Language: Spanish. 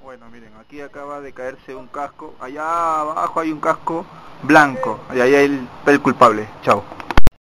Bueno, miren, aquí acaba de caerse un casco. Allá abajo hay un casco blanco. Y ahí hay el culpable. Chao.